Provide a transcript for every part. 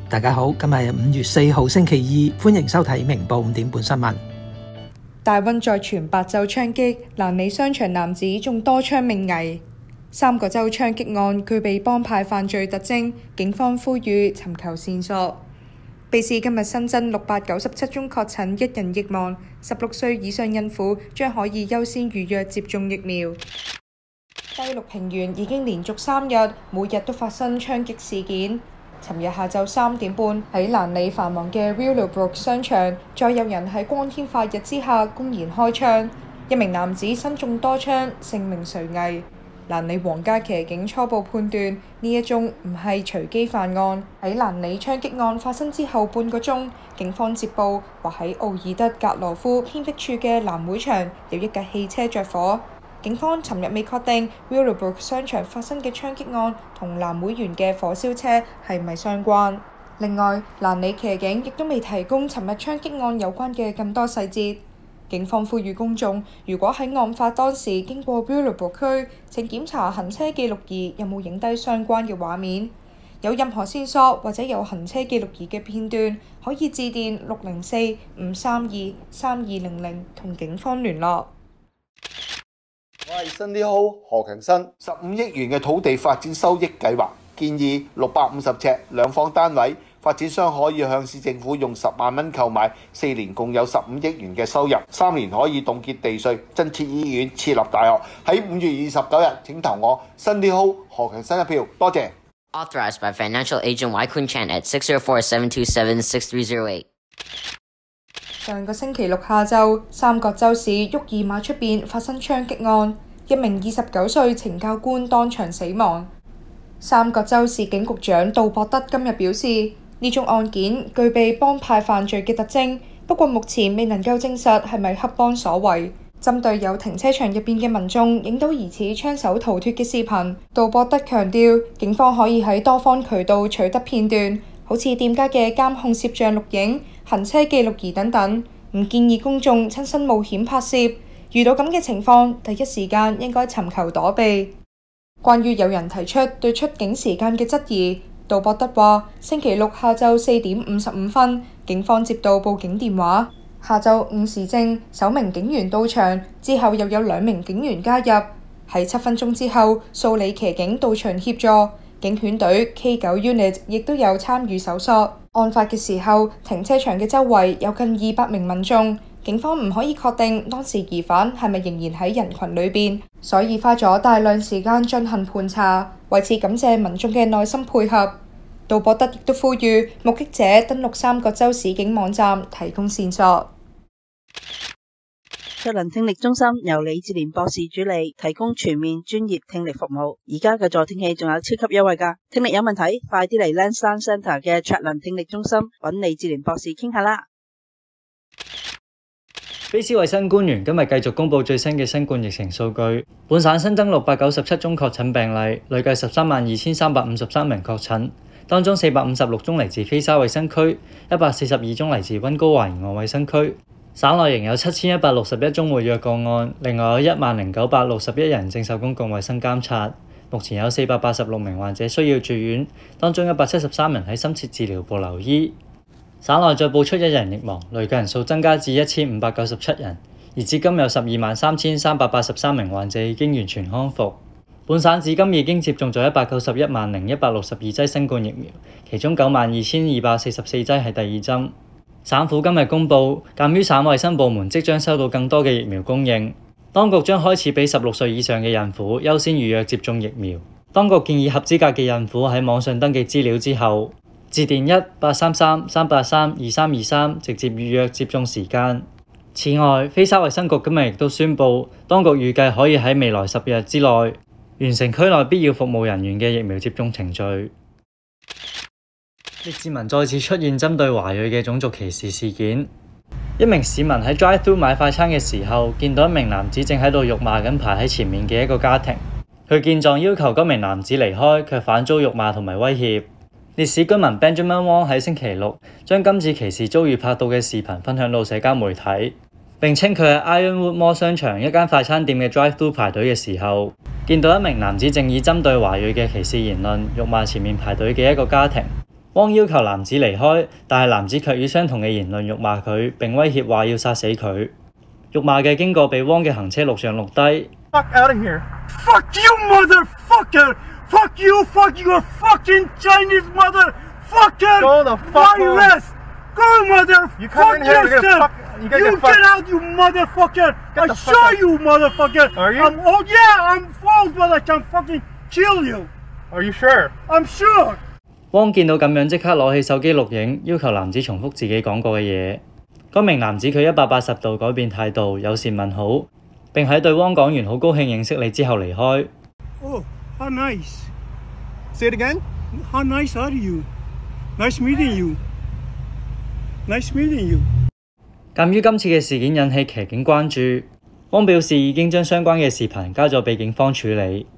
大家好，今日係5月4號星期二，歡迎收睇明報5點半新聞。 大溫再傳8州槍擊，蘭里商場男子中多槍命危。3個州槍擊案具備幫派犯罪特徵，警方呼籲尋求線索。卑斯今日新增697宗確診，1人疫亡，16歲以上孕婦將可以優先預約接種疫苗。第6平原已經連續3日，每日都發生槍擊事件。尋日下晝3點半，喺蘭里繁忙嘅 Willowbrook 商場，再有人喺光天化日之下公然開槍，一名男子身中多槍，性命垂危。蘭里皇家騎警初步判斷呢一宗唔係隨機犯案。喺蘭里槍擊案發生之後半個鐘，警方接報話喺奧爾德格羅夫偏僻處嘅藍會場有一架汽車着火。警方尋日未確定 Willowbrook 商場發生嘅槍擊案同藍會員嘅火燒車係咪相關。另外，蘭里騎警亦都未提供尋日槍擊案有關嘅更多細節。警方呼籲公眾，如果喺案發當時經過 Willowbrook 區，請檢查行車記錄儀有冇影低相關嘅畫面。有任何線索或者有行車記錄儀嘅片段，可以致電604-532-3200同警方聯絡。 我係Sunny Ho何強生，15億元嘅土地發展收益計劃，建議650尺兩房單位，發展商可以向市政府用10萬蚊購買，4年共有15億元嘅收入，3年可以凍結地稅，增設醫院，設立大學。喺5月29日，請投我Sunny Ho何強生一票，多謝。 Authorized by Financial Agent Y Kun Chan at 604-727-6308。 上個星期六下晝，三角洲市沃爾瑪出邊發生槍擊案，一名29歲懲教官當場死亡。三角洲市警局長杜博德今日表示，呢宗案件具備幫派犯罪嘅特徵，不過目前未能夠證實係咪黑幫所為。針對有停車場入邊嘅民眾影到疑似槍手逃脫嘅視頻，杜博德強調，警方可以喺多方渠道取得片段，好似店家嘅監控攝像錄影、行車記錄儀等等，唔建議公眾親身冒險拍攝。遇到咁嘅情況，第一時間應該尋求躲避。關於有人提出對出境時間嘅質疑，杜博德話：星期六下晝4點55分，警方接到報警電話。下晝5時正，首名警員到場，之後又有2名警員加入。喺7分鐘之後，素里騎警到場協助，警犬隊 K9 Unit 亦都有參與搜索。案發嘅時候，停車場嘅周圍有近200名民眾，警方唔可以確定當時疑犯係咪仍然喺人群裏邊，所以花咗大量時間進行盤查。為此感謝民眾嘅耐心配合。杜博德亦都呼籲目擊者登錄3個州市警網站提供線索。 卓能聽力中心由李志廉博士主理，提供全面專業聽力服務。而家嘅助聽器仲有超級優惠㗎，聽力有問題快啲嚟 Lansdowne Centre 嘅卓能聽力中心揾李志廉博士傾下啦。 卑斯衛生官員今日繼續公布最新嘅新冠疫情數據，本省新增697宗確診病例，累計132353名確診，當中456宗嚟自菲沙衛生區，142宗嚟自溫哥華沿岸衛生區。省內仍有7161宗活躍個案，另外有10961人正受公共衛生監察。目前有486名患者需要住院，當中173人喺深切治療部留醫。省內再報出1人疫亡，累計人數增加至1597人，而至今有123,383名患者已經完全康復。本省至今已經接種咗191,162劑新冠疫苗，其中92,244劑係第2針。省府今日公布，鑑於省衛生部門即將收到更多嘅疫苗供應，當局將開始俾16歲以上嘅孕婦優先預約接種疫苗。當局建議合資格嘅孕婦喺網上登記資料之後，致電1833-383-2323直接預約接種時間。此外，菲沙衛生局今日亦都宣布，當局預計可以喺未來10日之內完成區內必要服務人員嘅疫苗接種程序。列治文再次出現針對華裔嘅種族歧視事件。一名市民喺 drive-thru 買快餐嘅時候，見到一名男子正喺度辱罵緊排喺前面嘅一個家庭。佢見狀要求嗰名男子離開，卻反遭辱罵同埋威脅。烈士居民 Benjamin Wong 喺星期六將今次歧視遭遇拍到嘅視頻分享到社交媒體，並稱佢喺 Ironwood Mall 商場一間快餐店嘅 drive-thru 排隊嘅時候，見到一名男子正以針對華裔嘅歧視言論辱罵前面排隊嘅一個家庭。 汪要求男子離開，但係男子卻以相同嘅言論辱罵佢，並威脅話要殺死佢。辱罵嘅經過被汪嘅行車錄像錄低。 Fuck out of here! Fuck you, motherfucker! Fuck you! Fuck you! Fucking Chinese motherfucker! Go the fuck on! Go, mother! You come in here, you're gonna fuck. You get out, you motherfucker! I show you, motherfucker! Are you? Oh yeah, I'm false, but I can fucking kill you. Are you sure? I'm sure. 汪見到咁樣即刻攞起手機錄影，要求男子重複自己講過嘅嘢。嗰名男子佢180度改變態度，友善問好，並喺對汪講完好高興認識你之後離開。 Oh, how nice! Say it again. How nice are you? Nice meeting you. Nice meeting you. 鑑於今次嘅事件引起騎警關注，汪表示已經將相關嘅視頻交咗俾警方處理。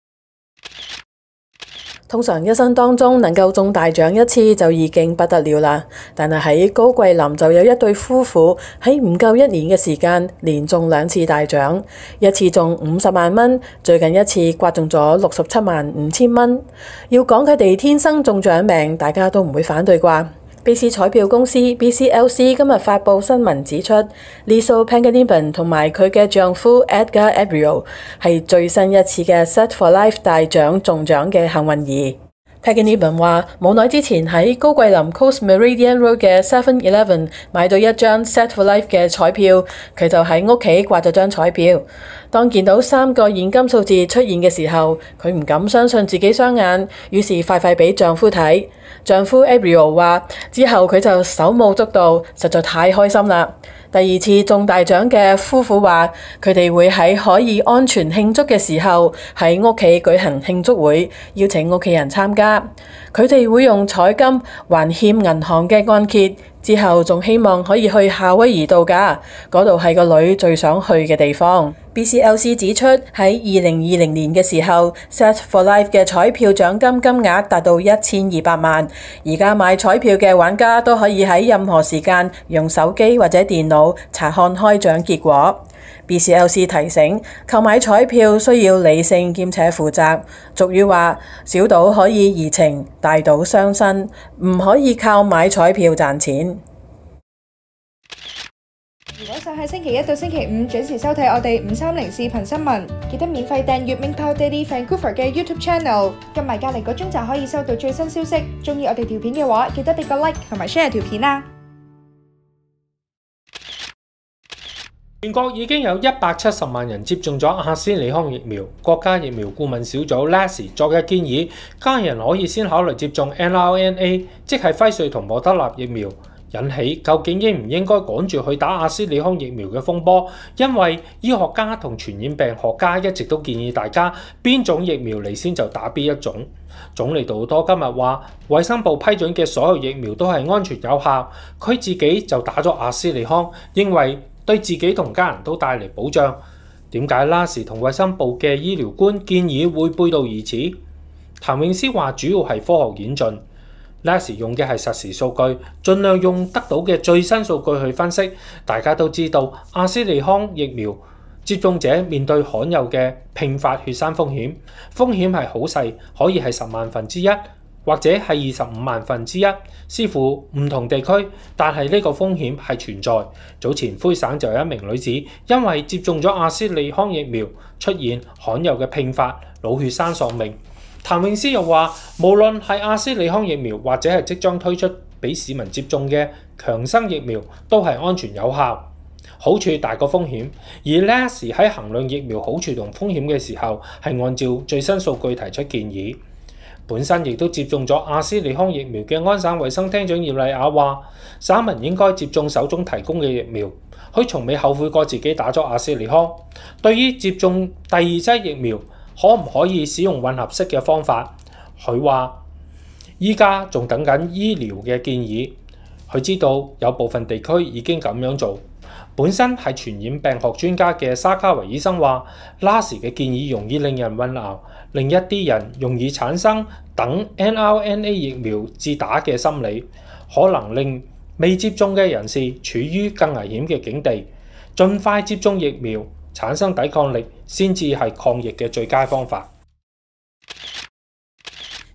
通常一生當中能夠中大獎一次就已經不得了啦，但係喺高桂林就有一對夫婦喺唔夠1年嘅時間連中2次大獎，一次中50萬蚊，最近一次刮中咗67萬5千蚊。要講佢哋天生中獎命，大家都唔會反對啩。BC 彩票公司 BCLC 今日發布新聞指出 Liesl Pangilinan 同埋佢嘅丈夫 Edgar Abreu 係最新一次嘅 Set for Life 大獎中獎嘅幸運兒。Pangilinan 話冇耐之前喺高桂林 Coast Meridian Road 嘅 7-Eleven 買到一張 Set for Life 嘅彩票，佢就喺屋企刮咗張彩票。當見到3個現金數字出現嘅時候，佢唔敢相信自己雙眼，於是快快俾丈夫睇。丈夫 Abreu 話之後佢就手舞足蹈，實在太開心啦。第2次中大獎嘅夫婦話佢哋會喺可以安全慶祝嘅時候喺屋企舉行慶祝會，邀請屋企人參加。佢哋會用彩金還欠銀行嘅按揭，之後仲希望可以去夏威夷度假，嗰度係個女最想去嘅地方。BCLC 指出喺2020年嘅時候 Set for Life 嘅彩票獎金金額達到1200萬，而家買彩票嘅玩家都可以喺任何時間用手機或者電腦查看開獎結果。BCLC 提醒購買彩票需要理性兼且負責，俗語話小賭可以怡情，大賭傷身，唔可以靠買彩票賺錢。 如果想喺星期1到星期5準時收睇我哋530視頻新聞，記得免費訂閱 Mingpao Daily Vancouver 嘅 YouTube Channel， 撳埋隔離個鐘就可以收到最新消息。鍾意我哋條片嘅話，記得俾個 like 同埋 share 條片啊！ 全國已經有170萬人接種咗阿斯利康疫苗。國家疫苗顧問小組 LASI 昨日建議，家人可以先考慮接種 mRNA， 即係輝瑞同莫德納疫苗。引起究竟應唔應該趕住去打阿斯利康疫苗嘅風波，因為醫學家同傳染病學家一直都建議大家邊種疫苗嚟先就打邊一種。總理杜多今日話，衛生部批准嘅所有疫苗都係安全有效，佢自己就打咗阿斯利康，認為對自己同家人都帶嚟保障。點解拉時同衛生部嘅醫療官建議會背道而馳？譚詠詩話主要係科學演進。LASI 用嘅係實時數據，盡量用得到嘅最新數據去分析。大家都知道，阿斯利康疫苗接種者面對罕有嘅併發血栓風險，風險係好細，可以係10萬分之一，或者係25萬分之一，視乎唔同地區。但係呢個風險係存在。早前魁省就有一名女子因為接種咗阿斯利康疫苗，出現罕有嘅併發腦血栓喪命。譚詠詩又話，無論係阿斯利康疫苗或者係即將推出俾市民接種嘅強生疫苗，都係安全有效，好處大過風險。而 LASI 喺衡量疫苗好處同風險嘅時候，係按照最新數據提出建議。本身亦都接種咗阿斯利康疫苗嘅安省衛生廳長葉麗雅話，省民應該接種手中提供嘅疫苗，佢從未後悔過自己打咗阿斯利康。對於接種第2劑疫苗，可唔可以使用混合式嘅方法？佢話依家仲等緊醫療嘅建議。佢知道有部分地區已經咁樣做。本身係傳染病學專家嘅沙卡維醫生話，LASI嘅建議容易令人混淆，令一啲人容易產生等 mRNA 疫苗至打嘅心理，可能令未接種嘅人士處於更危險嘅境地。盡快接種疫苗，產生抵抗力先至係抗疫嘅最佳方法。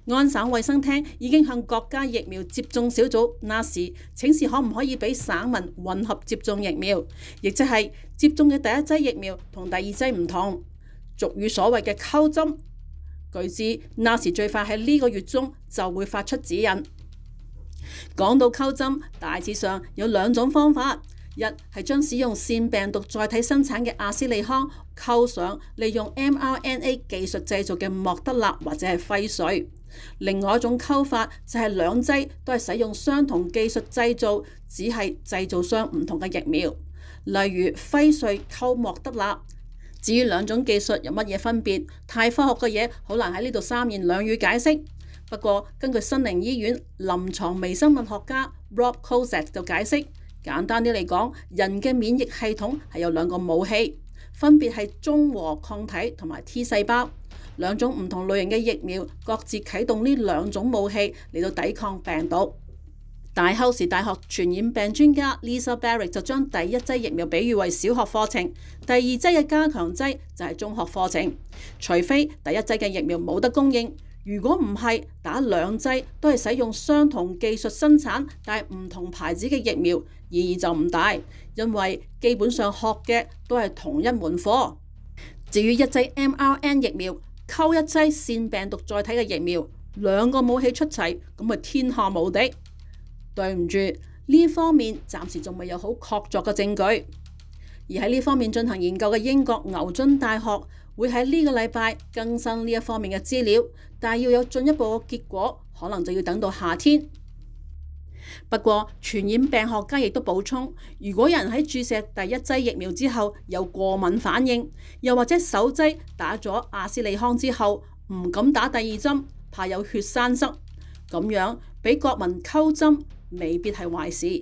安省衛生廳已經向國家疫苗接種小組 NACI 請示可唔可以俾省民混合接種疫苗，亦即係接種嘅第一劑疫苗同第二劑唔同，俗語所謂嘅溝針。據知 NACI 最快喺呢個月中就會發出指引。講到溝針，大致上有兩種方法。一係將使用腺病毒載體生產嘅阿斯利康溝上利用 mRNA 技術製造嘅莫德納或者係輝瑞。另外一種溝法就係兩劑都係使用相同技術製造，只係製造商唔同嘅疫苗，例如輝瑞溝莫德納。至於兩種技術有乜嘢分別，太科學嘅嘢好難喺呢度三言兩語解釋。不過根據新寧醫院臨床微生物學家 Rob Kozak 就解釋，簡單啲嚟講，人嘅免疫系統係有兩個武器，分別係中和抗體同埋 T 細胞。兩種唔同類型嘅疫苗各自啟動呢兩種武器嚟到抵抗病毒。大修士大學傳染病專家 Lisa Barrett 就將第一劑疫苗比喻為小學課程，第二劑嘅加強劑就係中學課程。除非第一劑嘅疫苗冇得供應，如果唔係，打兩劑都係使用相同技術生產，但係唔同牌子嘅疫苗，意義就唔大，因為基本上學嘅都係同一門課。至於一劑 mRNA 疫苗溝一劑腺病毒載體嘅疫苗，兩個武器出齊，咁咪天下無敵。對唔住，呢方面暫時仲未有好確鑿嘅證據。而喺呢方面進行研究嘅英國牛津大學會喺呢個禮拜更新呢一方面嘅資料，但係要有進一步嘅結果，可能就要等到夏天。不過傳染病學家亦都補充，如果有人喺注射第一劑疫苗之後有過敏反應，又或者首劑打咗阿斯利康之後唔敢打第二針，怕有血栓塞，咁樣俾國民溝針未必係壞事。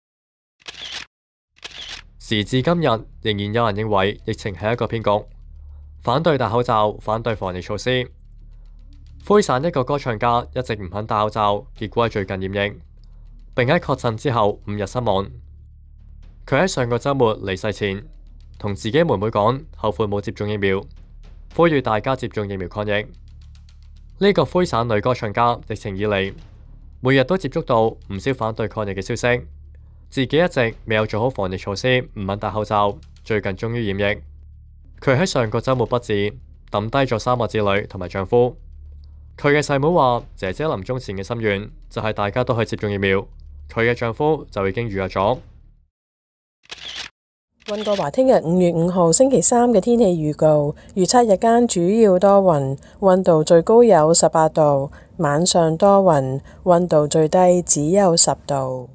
時至今日，仍然有人認為疫情係一個騙局，反對戴口罩，反對防疫措施。魁省一個歌唱家一直唔肯戴口罩，結果喺最近染疫，並喺確診之後5日身亡。佢喺上個週末離世前，同自己妹妹講後悔冇接種疫苗，呼籲大家接種疫苗抗疫。呢個魁省女歌唱家疫情以嚟，每日都接觸到唔少反對抗疫嘅消息，自己一直未有做好防疫措施，唔肯戴口罩，最近終於染疫。佢喺上個週末不治，抌低咗3個子女同埋丈夫。佢嘅細妹話：姐姐臨終前嘅心願就係大家都去接種疫苗。佢嘅丈夫就已經預約咗。 溫哥華聽日5月5號星期三嘅天氣預告，預測日間主要多雲，溫度最高有18度，晚上多雲，溫度最低只有10度。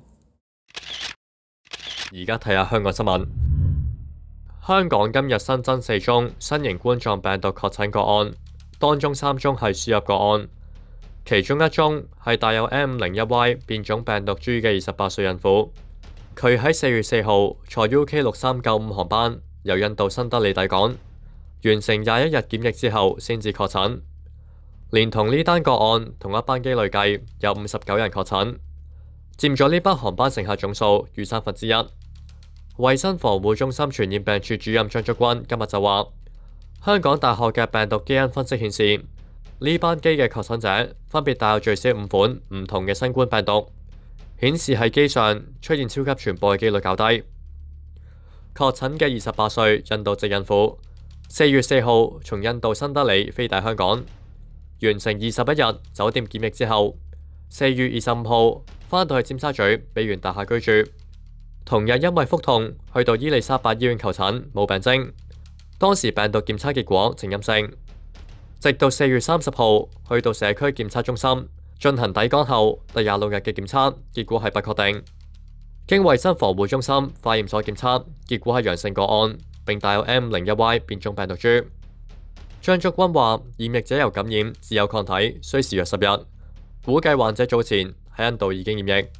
而家睇下香港新聞。香港今日新增4宗新型冠狀病毒確診個案，當中3宗係輸入個案，其中1宗係帶有 M501Y 變種病毒株嘅28歲孕婦。佢喺4月4號坐 UK6395 航班由印度新德里抵港，完成21日檢疫之後先至確診。連同呢單個案，同一班機累計有59人確診，佔咗呢班航班乘客總數逾1/3。衛生防護中心傳染病處主任張竹君今日就話，香港大學嘅病毒基因分析顯示，呢班機嘅確診者分別帶有最少5款唔同嘅新冠病毒，顯示喺機上出現超級傳播嘅機率較低。確診嘅28歲印度籍孕婦，4月4號從印度新德里飛抵香港，完成21日酒店檢疫之後，4月25號返到去尖沙咀美元大廈居住。同日因為腹痛去到伊利沙伯醫院求診，冇病徵，當時病毒檢測結果呈陰性。直到4月30號去到社區檢測中心進行抵港後第26日嘅檢測，結果係不確定。經衛生防護中心化驗所檢測，結果係陽性個案，並帶有 M501Y 變種病毒株。張竹君話，染疫者由感染至有抗體需時約10日，估計患者早前喺印度已經染疫。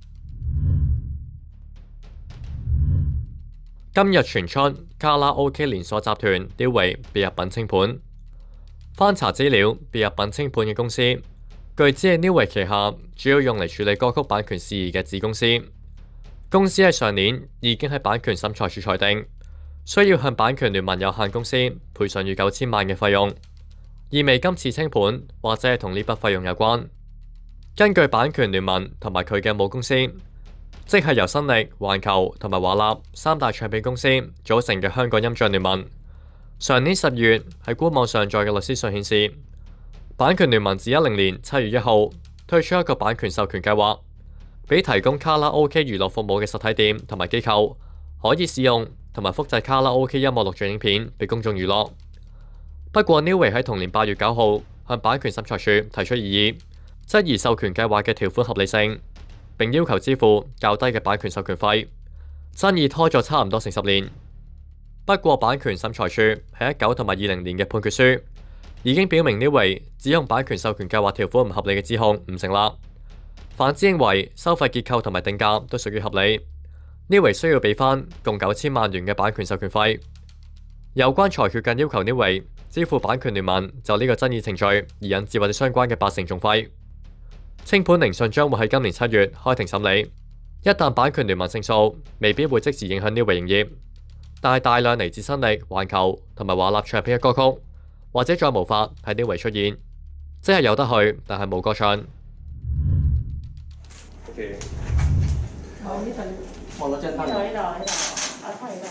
今日傳出卡拉 OK 連鎖集團 Neway 被入稟清盤。翻查資料，被入稟清盤嘅公司，據知係 Neway 旗下主要用嚟處理歌曲版權事宜嘅子公司。公司喺上年已經喺版權審裁處裁定，需要向版權聯盟有限公司賠償逾9000萬嘅費用。 意味今次清盤或者係同呢筆費用有關。根據版權聯盟同埋佢嘅母公司，即係由新力、環球同埋華納三大唱片公司組成嘅香港音像聯盟，上年10月喺官網上載嘅律師信顯示，版權聯盟自2010年7月1號推出一個版權授權計劃，俾提供卡拉 OK 娛樂服務嘅實體店同埋機構可以使用同埋複製卡拉 OK 音樂錄像影片俾公眾娛樂。不過 Neway 喺同年8月9號向版權審裁處提出異議，質疑授權計劃嘅條款合理性，並要求支付較低嘅版權授權費，爭議拖咗差唔多成10年。不過版權審裁處喺19同埋20年嘅判決書已經表明 Neway 指控版權授權計劃條款唔合理嘅指控唔成立。反之認為收費結構同埋定價都屬於合理。Neway 需要俾翻共9000萬元嘅版權授權費。有關裁決更要求 Neway 支付版權聯盟就呢個爭議程序而引致或者相關嘅8成訟費。清盤聆訊將會喺今年7月開庭審理。一旦版權聯盟勝訴，未必會即時影響 Neway 營業，但係大量嚟自新力、環球同埋華納唱片嘅歌曲，或者再無法喺 Neway 出現，即係有得去，但係冇歌唱。 OK。 我呢份。 我攞張單。 呢度，我翻嚟度。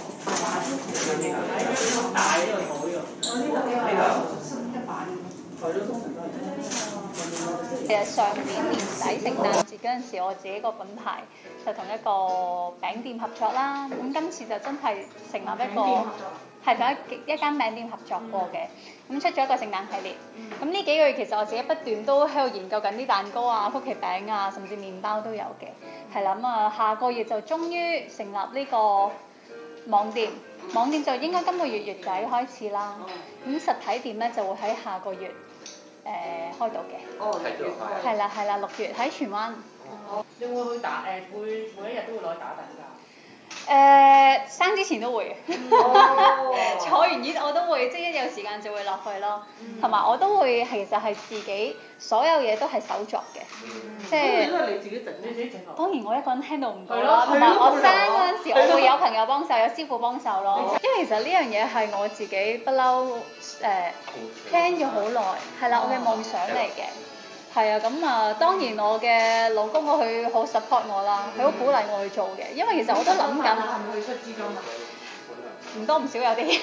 大呢個好呢個。我呢度新一版。係咯，通常都係。 其實上年年底聖誕節嗰陣時，我自己個品牌就同一個餅店合作啦。咁今次就真係成立一個係同一間餅店合作過嘅。咁出咗一個聖誕系列。咁呢幾個月其實我自己不斷都喺度研究緊啲蛋糕啊、曲奇餅啊，甚至麵包都有嘅。係啦，咁啊下個月就終於成立呢個網店。網店就應該今個月月底開始啦。咁實體店咧就會喺下個月。開到嘅，係啦6月喺荃灣。 你會去打每一日都會攞去打躉㗎？ 生之前都會嘅，坐完椅我都會，即係一有時間就會落去咯。同埋我都會其實係自己所有嘢都係手作嘅，即係。都係你自己整，你自己整落。當然我一個人 handle 唔到啦，同埋我生嗰陣時我會有朋友幫手，有師傅幫手咯。因為其實呢樣嘢係我自己不嬲plan 咗好耐，係啦，我嘅夢想嚟嘅。係啊，咁啊當然我嘅老公佢好 support 我啦，佢好鼓勵我去做嘅，因為其實我都諗緊。係咪去出資金啊？唔多唔少有啲。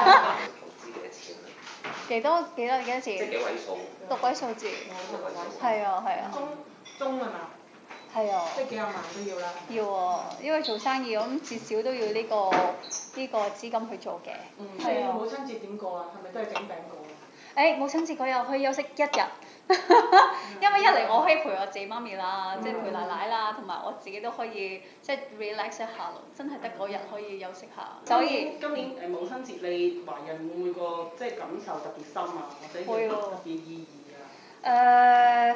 幾多錢？即係幾位數？6位數字。係啊。 中啊嘛。 係啊。 即係幾廿萬都要啦。 要喎，因為做生意咁至少都要呢個資金去做嘅。 係啊。母親節點過啊？係咪都係整餅過啊？ 母親節嗰日可以休息1日。因為一嚟我可以陪我自己媽咪啦，即係陪奶奶啦，同埋我自己都可會即係 relax 一下咯，真係得嗰日可以休息下。所以今年母親節你華人會唔會個即係感受特別深啊，或者有特別意義啊？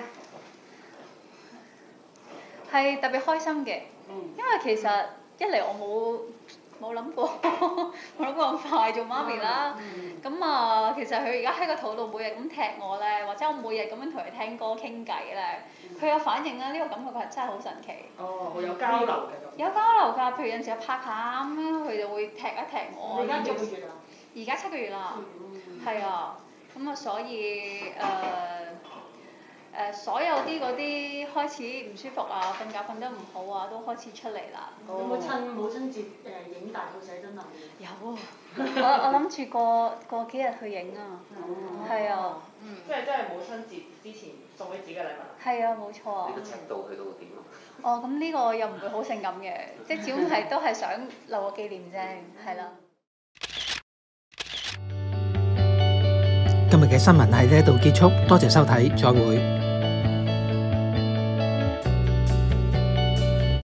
係特別開心嘅，因為其實一嚟我冇諗過咁快做媽咪啦。咁啊，其實佢而家喺個肚度每日咁踢我咧，或者我每日咁樣同佢聽歌傾偈咧，佢有反應啦。呢個感覺佢係真係好神奇。 哦，好有交流嘅。 有交流㗎，譬如有陣時拍下咁樣，佢就會踢一踢我。 而家幾個月啊？ 而家7個月啦。係啊，咁啊，所以所有嗰啲開始唔舒服啊，瞓覺瞓得唔好啊，都開始出嚟啦。 有冇趁母親節影大肚寫真啊？ 有啊，我諗住過幾日去影啊。係啊。 即係母親節之前送俾自己嘅禮物。 係啊，冇錯啊。 你個尺度去到點啊？ 哦，咁呢個又唔會好性感嘅，即係始終係都係想留個紀念啫，係啦。 今日嘅新聞喺呢度結束，多謝收睇，再會。